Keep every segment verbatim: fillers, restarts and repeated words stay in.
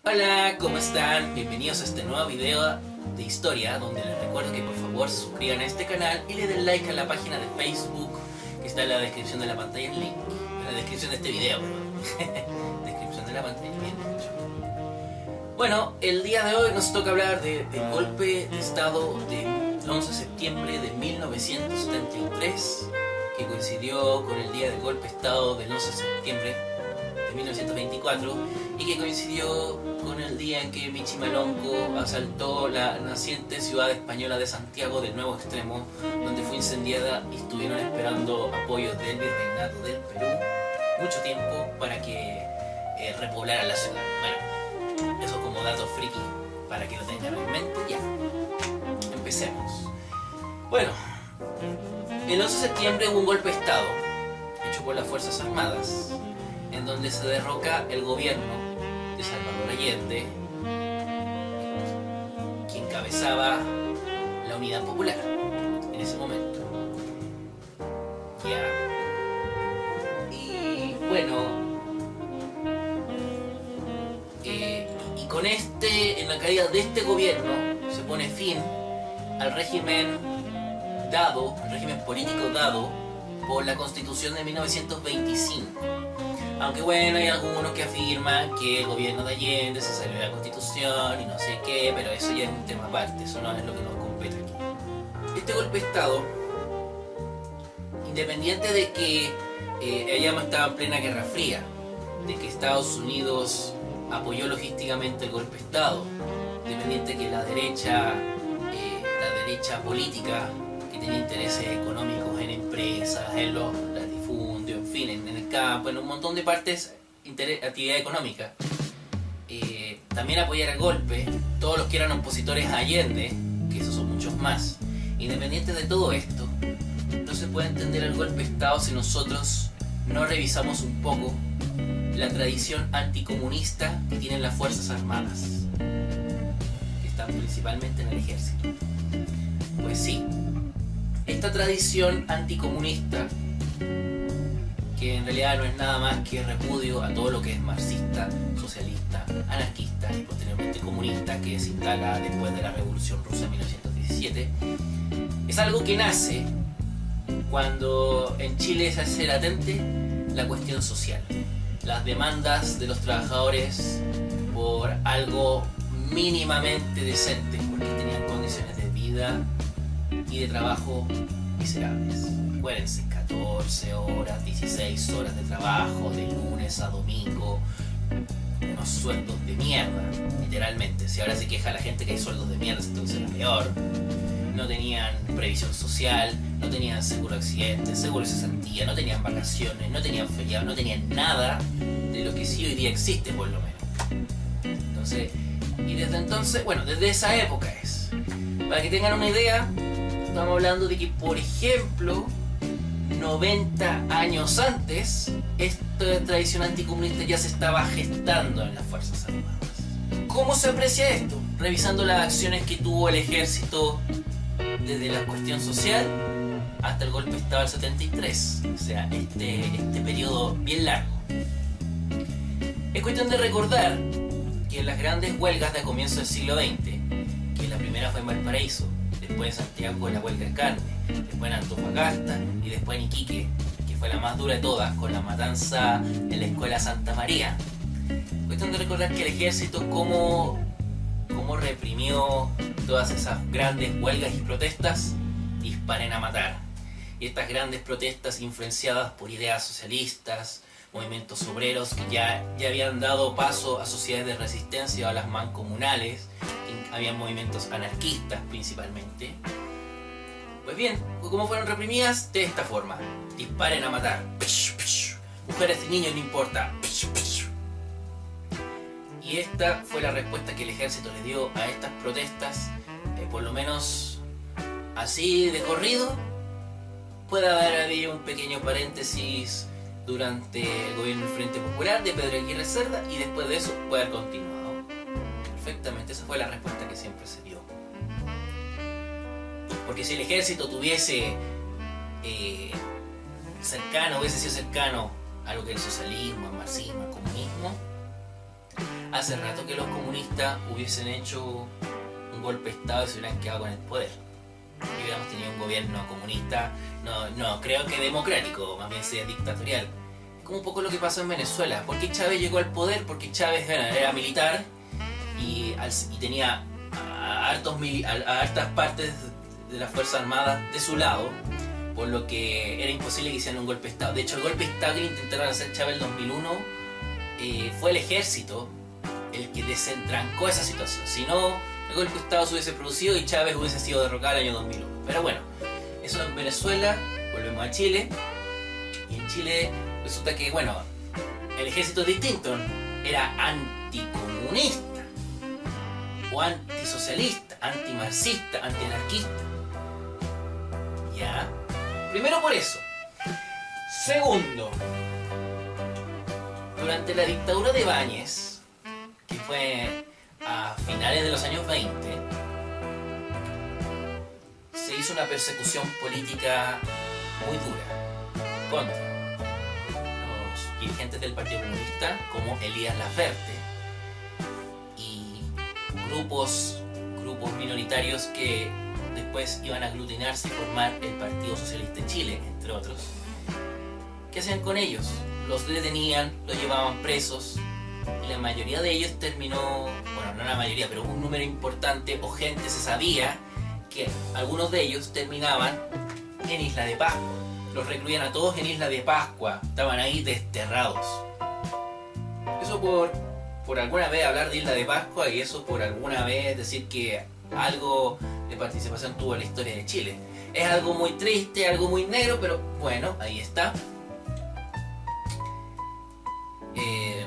Hola, ¿cómo están? Bienvenidos a este nuevo video de historia, donde les recuerdo que por favor se suscriban a este canal y le den like a la página de Facebook que está en la descripción de la pantalla, el link, en la descripción de este video, perdón. Descripción de la pantalla, bien dicho. Bueno, el día de hoy nos toca hablar de, del golpe de estado del once de septiembre de mil novecientos setenta y tres, que coincidió con el día del golpe de estado del once de septiembre de mil novecientos veinticuatro y que coincidió con el día en que Michimalonco asaltó la naciente ciudad española de Santiago del Nuevo Extremo, donde fue incendiada y estuvieron esperando apoyo del virreinato del Perú mucho tiempo para que eh, repoblaran la ciudad. Bueno, eso como dato friki para que lo tengan en mente. Ya, empecemos. Bueno, el once de septiembre hubo un golpe de estado hecho por las Fuerzas Armadas, en donde se derroca el gobierno de Salvador Allende, que encabezaba la Unidad Popular en ese momento. Ya. Y bueno, eh, y con este, en la caída de este gobierno, se pone fin al régimen dado, el régimen político dado por la Constitución de mil novecientos veinticinco. Aunque bueno, hay algunos que afirman que el gobierno de Allende se salió de la Constitución y no sé qué, pero eso ya es un tema aparte, eso no es lo que nos compete aquí. Este golpe de estado, independiente de que eh, ella estaba en plena Guerra Fría, de que Estados Unidos apoyó logísticamente el golpe de estado, independiente de que la derecha, eh, la derecha política, que tenía intereses económicos en empresas, en los latifundios, en fin, en, en el campo, en un montón de partes, actividad económica, eh, también apoyar el golpe, todos los que eran opositores a Allende, que esos son muchos más. Independiente de todo esto, no se puede entender el golpe de estado si nosotros no revisamos un poco la tradición anticomunista que tienen las Fuerzas Armadas, que están principalmente en el ejército. Pues sí, esta tradición anticomunista, que en realidad no es nada más que repudio a todo lo que es marxista, socialista, anarquista y posteriormente comunista, que se instala después de la Revolución Rusa en mil novecientos diecisiete, es algo que nace cuando en Chile se hace latente la cuestión social, las demandas de los trabajadores por algo mínimamente decente, porque tenían condiciones de vida y de trabajo miserables. Acuérdense, catorce horas, dieciséis horas de trabajo, de lunes a domingo, unos sueldos de mierda, literalmente. Si ahora se queja la gente que hay sueldos de mierda, entonces es peor. No tenían previsión social, no tenían seguro de accidentes, seguro de cesantía, no tenían vacaciones, no tenían feriados, no tenían nada de lo que sí hoy día existe, por lo menos. Entonces, y desde entonces, bueno, desde esa época es. Para que tengan una idea, estamos hablando de que, por ejemplo, noventa años antes, esta tradición anticomunista ya se estaba gestando en las Fuerzas Armadas. ¿Cómo se aprecia esto? Revisando las acciones que tuvo el ejército desde la cuestión social hasta el golpe de estado del setenta y tres, o sea, este, este periodo bien largo. Es cuestión de recordar que en las grandes huelgas de comienzo del siglo veinte, que la primera fue en Valparaíso, después en Santiago la huelga de carne, después en Antofagasta y después en Iquique, que fue la más dura de todas, con la matanza en la escuela Santa María. Cuestión de recordar que el ejército cómo, cómo reprimió todas esas grandes huelgas y protestas, disparen a matar. Y estas grandes protestas influenciadas por ideas socialistas, movimientos obreros que ya, ya habían dado paso a sociedades de resistencia o a las mancomunales, habían movimientos anarquistas principalmente. Pues bien, ¿cómo fueron reprimidas? De esta forma: disparen a matar, mujeres y niños no importa. Y esta fue la respuesta que el ejército le dio a estas protestas, eh, por lo menos así de corrido. Puede haber habido un pequeño paréntesis durante el gobierno del Frente Popular de Pedro Aguirre Cerda, y después de eso puede haber continuado perfectamente. Esa fue la respuesta que siempre se dio. Porque si el ejército tuviese eh, cercano, hubiese sido cercano a lo que es el socialismo, el marxismo, el comunismo, hace rato que los comunistas hubiesen hecho un golpe de Estado y se hubieran quedado con el poder. Y hubiéramos tenido un gobierno comunista, no, no creo que democrático, más bien sea dictatorial. Es como un poco lo que pasó en Venezuela. ¿Por qué Chávez llegó al poder? Porque Chávez bueno, era militar y, y tenía a, hartos mili a, a hartas partes de las Fuerzas Armadas de su lado, por lo que era imposible que hicieran un golpe de Estado. De hecho, el golpe de Estado que intentaron hacer Chávez en dos mil uno eh, fue el ejército el que desentrancó esa situación. Si no, el golpe de Estado se hubiese producido y Chávez hubiese sido derrocado el año dos mil uno. Pero bueno, eso en Venezuela. Volvemos a Chile. Y en Chile resulta que, bueno, el ejército es distinto. Era anticomunista, o antisocialista, antimarxista, antianarquista. ¿Ya? Primero por eso. Segundo, durante la dictadura de Ibáñez, que fue a finales de los años veinte, se hizo una persecución política muy dura contra los dirigentes del Partido Comunista, como Elías Laferte, y grupos, grupos minoritarios que después iban a aglutinarse y formar el Partido Socialista de Chile, entre otros. ¿Qué hacían con ellos? Los detenían, los llevaban presos, y la mayoría de ellos terminó, bueno, no la mayoría, pero un número importante o gente se sabía que algunos de ellos terminaban en Isla de Pascua. Los recluían a todos en Isla de Pascua, estaban ahí desterrados. Eso por, por alguna vez hablar de Isla de Pascua, y eso por alguna vez decir que algo de participación tuvo en la historia de Chile. Es algo muy triste, algo muy negro, pero bueno, ahí está. Eh,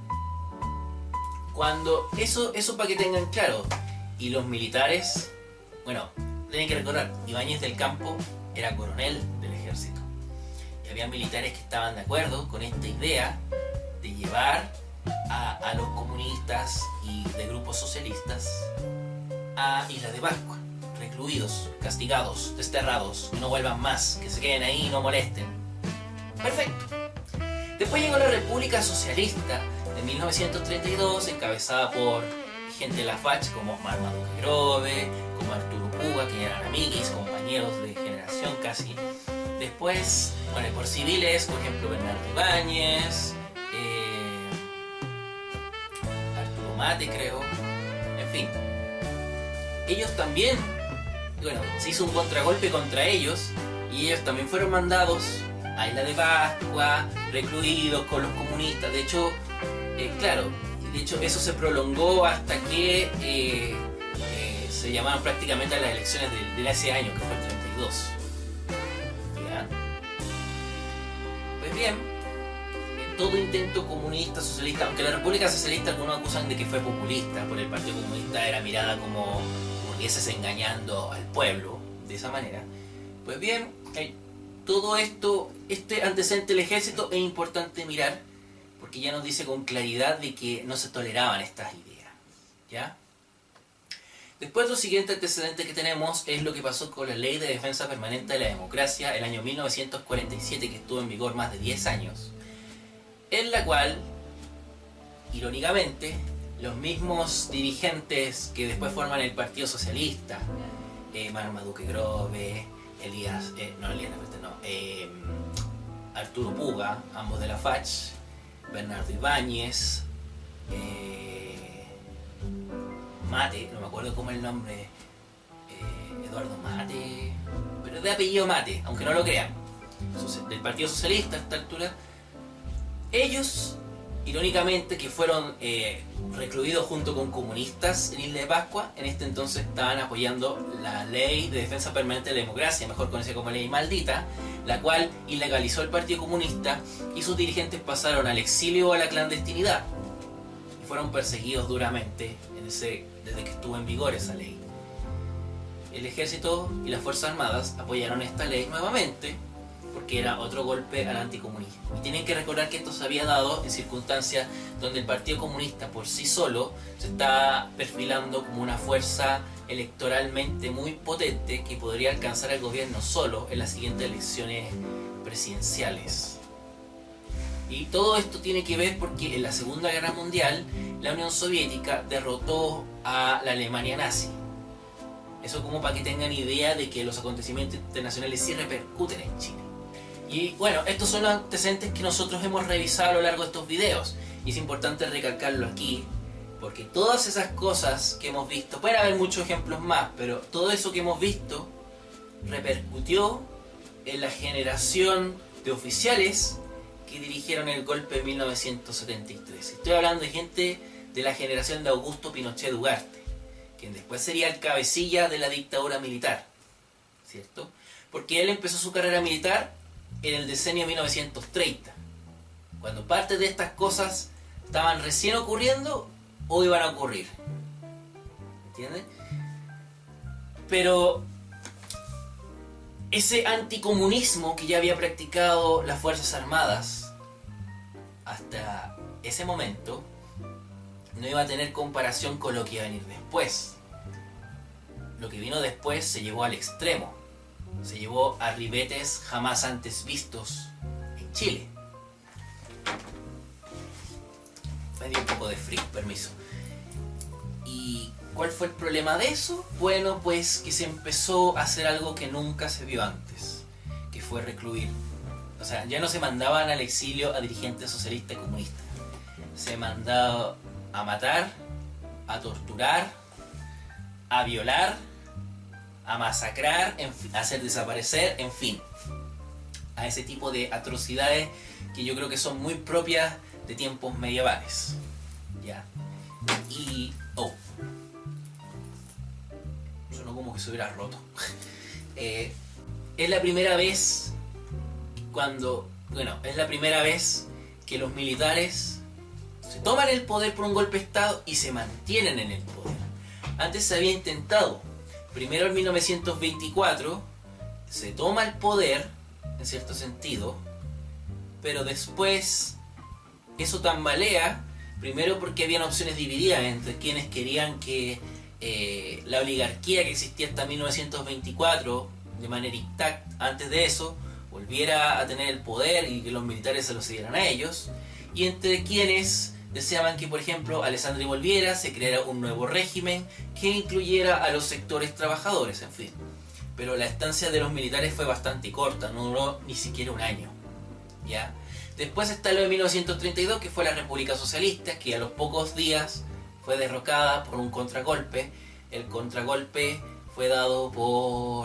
cuando eso, eso para que tengan claro. Y los militares, bueno, tienen que recordar, Ibáñez del Campo era coronel del ejército. Y había militares que estaban de acuerdo con esta idea de llevar a, a los comunistas y de grupos socialistas a Isla de Pascua, recluidos, castigados, desterrados, que no vuelvan más, que se queden ahí y no molesten. Perfecto. Después llegó la República Socialista de mil novecientos treinta y dos, encabezada por gente de la Fach como Marmaduke Grove, como Arturo Puga, que eran amiguis, compañeros de generación casi. Después, bueno, por civiles, por ejemplo, Bernardo Ibáñez, eh, Arturo Mate, creo, en fin. Ellos también, bueno, se hizo un contragolpe contra ellos y ellos también fueron mandados a Isla de Pascua, recluidos con los comunistas. De hecho, eh, claro, de hecho eso se prolongó hasta que eh, eh, se llamaron prácticamente a las elecciones de, de ese año, que fue el treinta y dos. ¿Ya? Pues bien, todo intento comunista, socialista, aunque la República Socialista algunos acusan de que fue populista, por el Partido Comunista era mirada como burgueses engañando al pueblo, de esa manera. Pues bien, eh, todo esto, este antecedente del ejército es importante mirar, porque ya nos dice con claridad de que no se toleraban estas ideas, ¿ya? Después, lo siguiente antecedente que tenemos es lo que pasó con la Ley de Defensa Permanente de la Democracia el año mil novecientos cuarenta y siete, que estuvo en vigor más de diez años, en la cual, irónicamente, los mismos dirigentes que después forman el Partido Socialista, eh, Marmaduke Grove, Elías, eh, no Elías, no, eh, Arturo Puga, ambos de la Fach, Bernardo Ibáñez, eh, Mate, no me acuerdo cómo es el nombre, eh, Eduardo Mate, pero de apellido Mate, aunque no lo crean, del Partido Socialista a esta altura. Ellos, irónicamente, que fueron eh, recluidos junto con comunistas en Isla de Pascua, en este entonces estaban apoyando la Ley de Defensa Permanente de la Democracia, mejor conocida como Ley Maldita, la cual ilegalizó el Partido Comunista, y sus dirigentes pasaron al exilio o a la clandestinidad y fueron perseguidos duramente en ese, desde que estuvo en vigor esa ley. El ejército y las Fuerzas Armadas apoyaron esta ley nuevamente, porque era otro golpe al anticomunismo. Y tienen que recordar que esto se había dado en circunstancias donde el Partido Comunista por sí solo se está perfilando como una fuerza electoralmente muy potente que podría alcanzar al gobierno solo en las siguientes elecciones presidenciales. Y todo esto tiene que ver porque en la Segunda Guerra Mundial la Unión Soviética derrotó a la Alemania nazi. Eso como para que tengan idea de que los acontecimientos internacionales sí repercuten en Chile. Y bueno, estos son los antecedentes que nosotros hemos revisado a lo largo de estos videos. Y es importante recalcarlo aquí, porque todas esas cosas que hemos visto, pueden haber muchos ejemplos más, pero todo eso que hemos visto repercutió en la generación de oficiales que dirigieron el golpe de mil novecientos setenta y tres. Estoy hablando de gente de la generación de Augusto Pinochet Ugarte, quien después sería el cabecilla de la dictadura militar, ¿cierto? Porque él empezó su carrera militar en el decenio mil novecientos treinta, cuando parte de estas cosas estaban recién ocurriendo o iban a ocurrir, ¿entienden? Pero ese anticomunismo que ya había practicado las Fuerzas Armadas hasta ese momento no iba a tener comparación con lo que iba a venir después. Lo que vino después se llevó al extremo, se llevó a ribetes jamás antes vistos en Chile. Me dio un poco de frío, permiso. ¿Y cuál fue el problema de eso? Bueno, pues que se empezó a hacer algo que nunca se vio antes, que fue recluir. O sea, ya no se mandaban al exilio a dirigentes socialistas y comunistas. Se mandaba a matar, a torturar, a violar, a masacrar, en fin, a hacer desaparecer, en fin. A ese tipo de atrocidades que yo creo que son muy propias de tiempos medievales. ¿Ya? Y... oh. Sonó como que se hubiera roto. eh, es la primera vez cuando... Bueno, es la primera vez que los militares se toman el poder por un golpe de Estado y se mantienen en el poder. Antes se había intentado. Primero en mil novecientos veinticuatro se toma el poder, en cierto sentido, pero después eso tambalea, primero porque habían opciones divididas entre quienes querían que eh, la oligarquía que existía hasta mil novecientos veinticuatro, de manera intacta antes de eso, volviera a tener el poder y que los militares se lo cedieran a ellos, y entre quienes deseaban que, por ejemplo, Alessandri volviera, se creara un nuevo régimen que incluyera a los sectores trabajadores, en fin. Pero la estancia de los militares fue bastante corta, no duró ni siquiera un año, ¿ya? Después está lo de mil novecientos treinta y dos, que fue la República Socialista, que a los pocos días fue derrocada por un contragolpe. El contragolpe fue dado por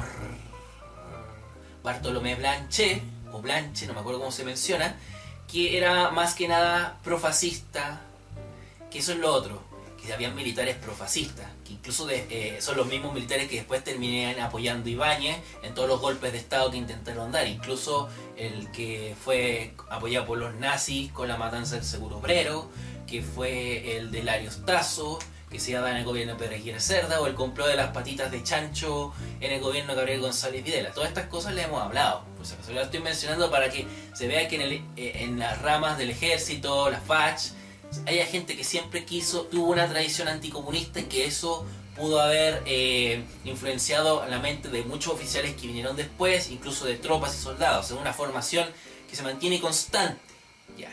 Bartolomé Blanche, o Blanche, no me acuerdo cómo se menciona, que era más que nada profascista, que eso es lo otro, que habían militares profascistas, que incluso de, eh, son los mismos militares que después terminan apoyando a Ibáñez en todos los golpes de Estado que intentaron dar, incluso el que fue apoyado por los nazis con la matanza del Seguro Obrero, que fue el de Larios Tasso, que se iba a dar en el gobierno de Pedro Aguirre Cerda, o el complot de las patitas de chancho en el gobierno de Gabriel González Videla. Todas estas cosas las hemos hablado, pues se las estoy mencionando para que se vea que en, el, eh, en las ramas del ejército, las F A C H, hay gente que siempre quiso, tuvo una tradición anticomunista y que eso pudo haber eh, influenciado la mente de muchos oficiales que vinieron después, incluso de tropas y soldados, en una formación que se mantiene constante. Ya.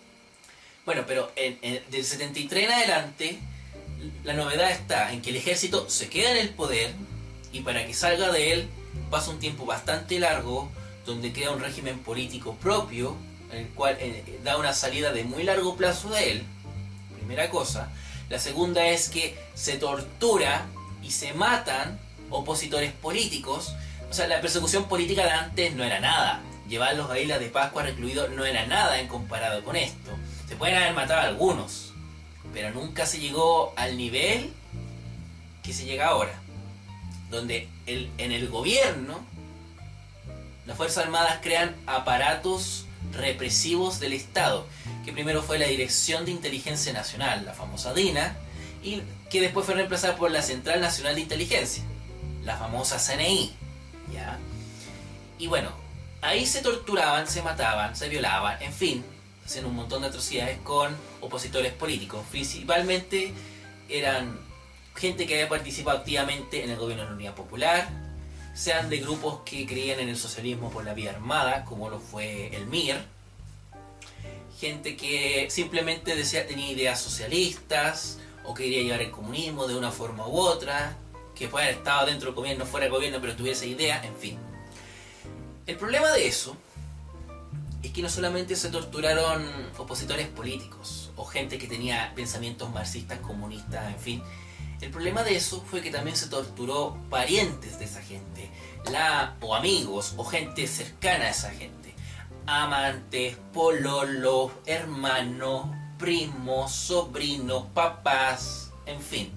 Bueno, pero en, en, del setenta y tres en adelante, la novedad está en que el ejército se queda en el poder y para que salga de él pasa un tiempo bastante largo donde crea un régimen político propio, en el cual eh, da una salida de muy largo plazo de él, primera cosa. La segunda es que se tortura y se matan opositores políticos. O sea, la persecución política de antes no era nada. Llevarlos a Islas de Pascua recluidos no era nada en comparado con esto. Se pueden haber matado a algunos, pero nunca se llegó al nivel que se llega ahora, donde el, en el gobierno las Fuerzas Armadas crean aparatos represivos del Estado, que primero fue la Dirección de Inteligencia Nacional, la famosa DINA, y que después fue reemplazada por la Central Nacional de Inteligencia, la famosa C N I, ¿ya? Y bueno, ahí se torturaban, se mataban, se violaban, en fin, hacían un montón de atrocidades con opositores políticos. Principalmente eran gente que había participado activamente en el gobierno de la Unidad Popular, sean de grupos que creían en el socialismo por la vía armada, como lo fue el M I R, gente que simplemente decía, tenía ideas socialistas o quería llevar el comunismo de una forma u otra, que puede haber estado dentro del gobierno, fuera del gobierno, pero tuviese idea, en fin. El problema de eso es que no solamente se torturaron opositores políticos o gente que tenía pensamientos marxistas, comunistas, en fin. El problema de eso fue que también se torturó parientes de esa gente, la, o amigos, o gente cercana a esa gente. Amantes, pololos, hermanos, primos, sobrinos, papás, en fin.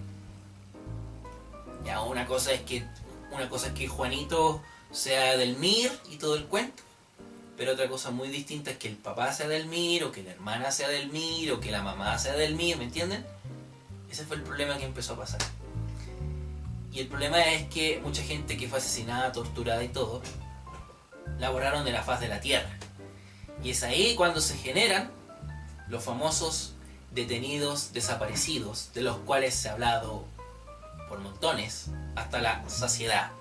Ya, una cosa es que una cosa es que Juanito sea del M I R y todo el cuento, pero otra cosa muy distinta es que el papá sea del M I R, o que la hermana sea del M I R, o que la mamá sea del M I R, ¿me entienden? Ese fue el problema que empezó a pasar. Y el problema es que mucha gente que fue asesinada, torturada y todo, la borraron de la faz de la tierra. Y es ahí cuando se generan los famosos detenidos desaparecidos, de los cuales se ha hablado por montones, hasta la saciedad.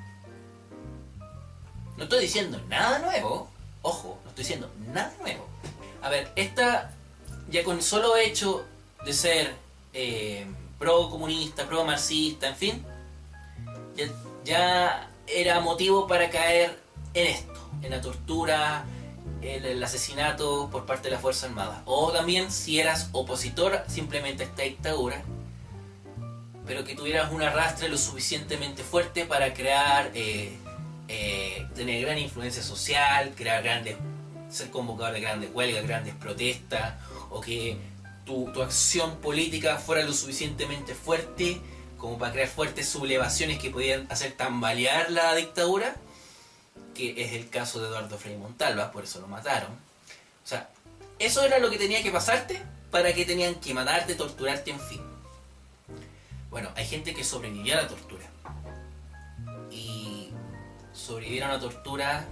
No estoy diciendo nada nuevo, ojo, no estoy diciendo nada nuevo. A ver, esta, ya con el solo hecho de ser eh, pro-comunista, pro-marxista, en fin, ya, ya era motivo para caer en esto, en la tortura, el, el asesinato por parte de la Fuerza Armada. O también si eras opositor simplemente a esta dictadura, pero que tuvieras un arrastre lo suficientemente fuerte para crear, eh, eh, tener gran influencia social, crear grandes, ser convocador de grandes huelgas, grandes protestas, o que tu, tu acción política fuera lo suficientemente fuerte como para crear fuertes sublevaciones que podían hacer tambalear la dictadura, que es el caso de Eduardo Frei Montalva, por eso lo mataron. O sea, eso era lo que tenía que pasarte para que tenían que matarte, torturarte, en fin. Bueno, hay gente que sobrevivió a la tortura. Y sobrevivir a una tortura,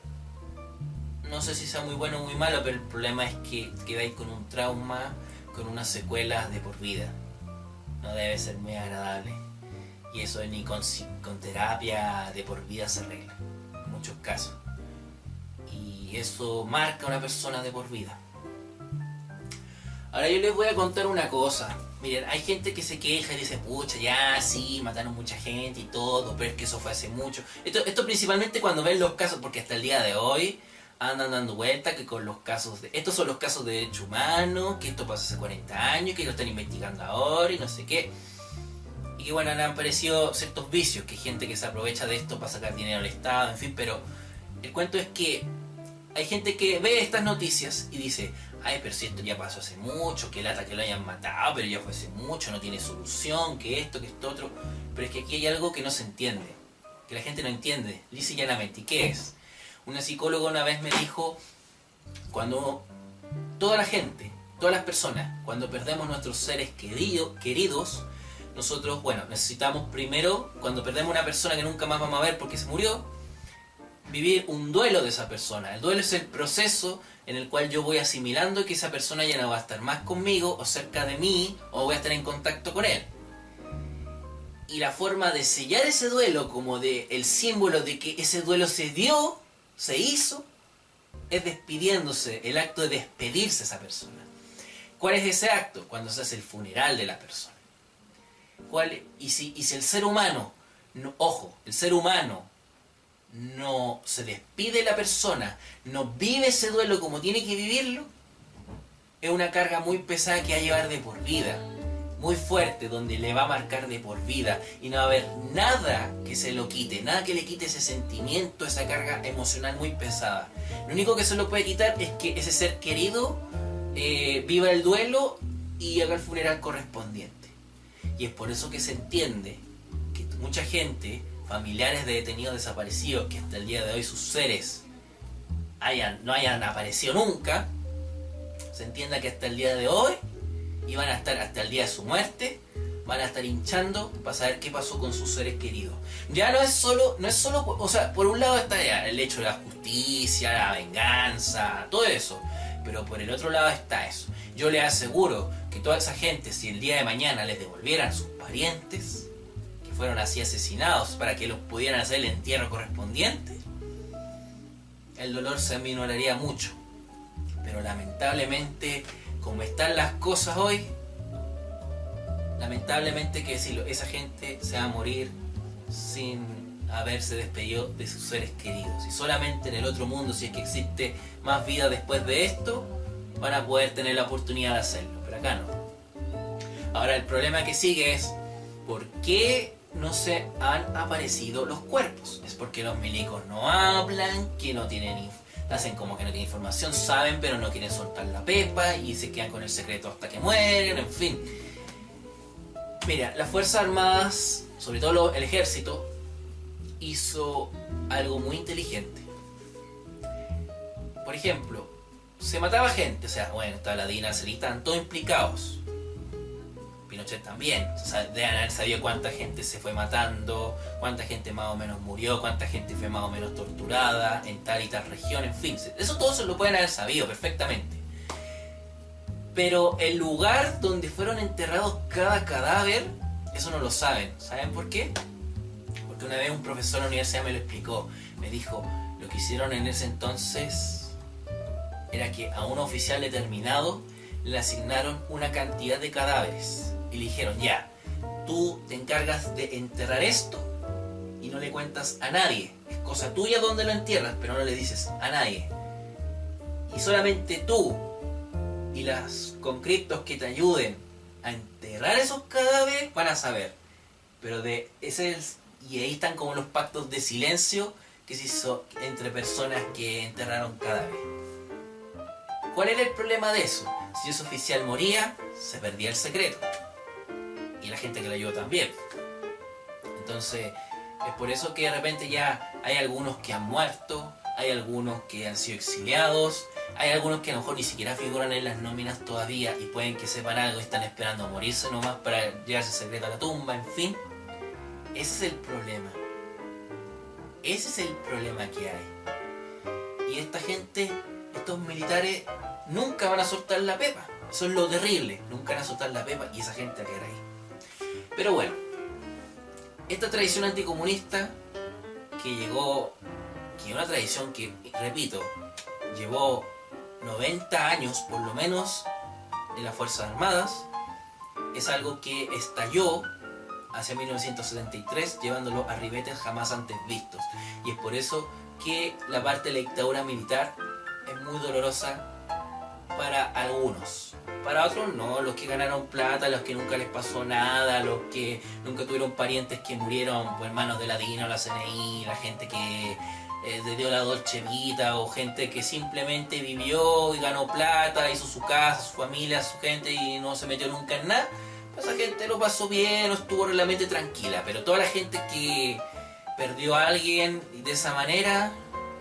no sé si sea muy bueno o muy malo, pero el problema es que quedáis con un trauma, con unas secuelas de por vida. No debe ser muy agradable. Y eso ni con, con terapia de por vida se arregla, en muchos casos. Y eso marca a una persona de por vida. Ahora yo les voy a contar una cosa. Miren, hay gente que se queja y dice, pucha, ya, sí, mataron mucha gente y todo, pero es que eso fue hace mucho. Esto, esto principalmente cuando ven los casos, porque hasta el día de hoy andan dando vuelta que con los casos de... Estos son los casos de derechos humanos, que esto pasó hace cuarenta años, que lo están investigando ahora y no sé qué. Y que bueno, han aparecido ciertos vicios, que hay gente que se aprovecha de esto para sacar dinero al Estado, en fin, pero el cuento es que hay gente que ve estas noticias y dice, ay, pero si esto ya pasó hace mucho, que lata que lo hayan matado, pero ya fue hace mucho, no tiene solución, que esto, que esto otro. Pero es que aquí hay algo que no se entiende, que la gente no entiende, lisa y llanamente. ¿Y qué es? Una psicóloga una vez me dijo, cuando toda la gente, todas las personas, cuando perdemos nuestros seres querido, queridos, nosotros, bueno, necesitamos primero, cuando perdemos una persona que nunca más vamos a ver porque se murió, vivir un duelo de esa persona. El duelo es el proceso en el cual yo voy asimilando que esa persona ya no va a estar más conmigo o cerca de mí, o voy a estar en contacto con él. Y la forma de sellar ese duelo, como de el símbolo de que ese duelo se dio, se hizo, es despidiéndose, el acto de despedirse a esa persona. ¿Cuál es ese acto? Cuando se hace el funeral de la persona. ¿Cuál? Y si, y si el ser humano, no, ojo, el ser humano no se despide de la persona, no vive ese duelo como tiene que vivirlo, es una carga muy pesada que va a llevar de por vida, muy fuerte, donde le va a marcar de por vida y no va a haber nada que se lo quite, nada que le quite ese sentimiento, esa carga emocional muy pesada. Lo único que se lo puede quitar es que ese ser querido eh, viva el duelo y haga el funeral correspondiente. Y es por eso que se entiende que mucha gente, familiares de detenidos desaparecidos, que hasta el día de hoy sus seres hayan, no hayan aparecido nunca, se entienda que hasta el día de hoy, y van a estar hasta el día de su muerte, van a estar hinchando para saber qué pasó con sus seres queridos. Ya no es solo, no es solo, o sea, por un lado está ya el hecho de la justicia, la venganza, todo eso, pero por el otro lado está eso. Yo les aseguro que toda esa gente, si el día de mañana les devolvieran sus parientes, fueron así asesinados, para que los pudieran hacer el entierro correspondiente, el dolor se aminoraría mucho, Pero lamentablemente, como están las cosas hoy, lamentablemente que decirlo, esa gente se va a morir sin haberse despedido de sus seres queridos. Y solamente en el otro mundo, si es que existe más vida después de esto, van a poder tener la oportunidad de hacerlo. Pero acá no. Ahora el problema que sigue es, ¿por qué no se han aparecido los cuerpos? Es porque los milicos no hablan, que no tienen, hacen como que no tienen información, saben pero no quieren soltar la pepa y se quedan con el secreto hasta que mueren, en fin. Mira, las Fuerzas Armadas, sobre todo el ejército, hizo algo muy inteligente. Por ejemplo, se mataba gente, o sea, bueno, estaba la Dina, estaban todos implicados. Pinochet también, o sea, deben haber sabido cuánta gente se fue matando, cuánta gente más o menos murió, cuánta gente fue más o menos torturada en tal y tal región, en fin, eso todo se lo pueden haber sabido perfectamente. Pero el lugar donde fueron enterrados cada cadáver, eso no lo saben. ¿Saben por qué? Porque una vez un profesor de la universidad me lo explicó. Me dijo, lo que hicieron en ese entonces era que a un oficial determinado le asignaron una cantidad de cadáveres. Y le dijeron, ya, tú te encargas de enterrar esto y no le cuentas a nadie. Es cosa tuya donde lo entierras, pero no le dices a nadie. Y solamente tú y los conscriptos que te ayuden a enterrar esos cadáveres van a saber. Pero de ese es, y ahí están como los pactos de silencio que se hizo entre personas que enterraron cadáveres. ¿Cuál era el problema de eso? Si ese oficial moría, se perdía el secreto. Y la gente que lo ayudó también. Entonces, es por eso que de repente ya hay algunos que han muerto, hay algunos que han sido exiliados, hay algunos que a lo mejor ni siquiera figuran en las nóminas todavía y pueden que sepan algo y están esperando a morirse nomás para llevarse el secreto a la tumba, en fin. Ese es el problema. Ese es el problema que hay. Y esta gente, estos militares, nunca van a soltar la pepa. Eso es lo terrible. Nunca van a soltar la pepa y esa gente va a quedar ahí. Pero bueno, esta tradición anticomunista que llegó, que es una tradición que, repito, llevó noventa años por lo menos en las Fuerzas Armadas, es algo que estalló hacia mil novecientos setenta y tres, llevándolo a ribetes jamás antes vistos. Y es por eso que la parte de la dictadura militar es muy dolorosa para algunos. Para otros no, los que ganaron plata, los que nunca les pasó nada, los que nunca tuvieron parientes que murieron por hermanos de la DINA o la C N I, la gente que eh, dio la Dolce Vita, o gente que simplemente vivió y ganó plata, hizo su casa, su familia, su gente y no se metió nunca en nada. Esa gente lo pasó bien, no estuvo realmente tranquila, pero toda la gente que perdió a alguien de esa manera,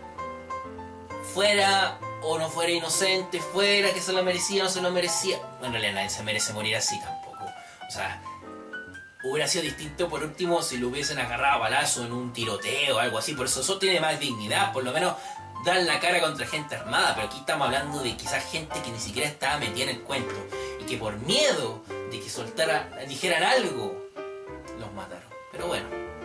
fuera o no fuera inocente, fuera que se lo merecía o no se lo merecía, bueno, en realidad nadie se merece morir así tampoco. O sea, hubiera sido distinto por último si lo hubiesen agarrado a balazo en un tiroteo o algo así, por eso eso tiene más dignidad, por lo menos dar la cara contra gente armada, pero aquí estamos hablando de quizás gente que ni siquiera estaba metida en el cuento y que por miedo de que soltara, dijeran algo, los mataron. Pero bueno,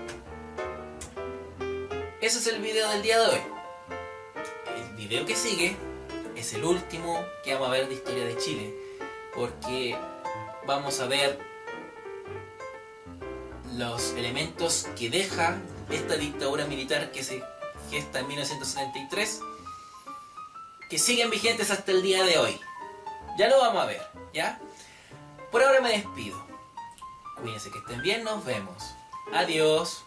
ese es el video del día de hoy. El video que sigue es el último que vamos a ver de historia de Chile, porque vamos a ver los elementos que deja esta dictadura militar que se gesta en mil novecientos setenta y tres, que siguen vigentes hasta el día de hoy. Ya lo vamos a ver, ¿ya? Por ahora me despido. Cuídense, que estén bien, nos vemos. Adiós.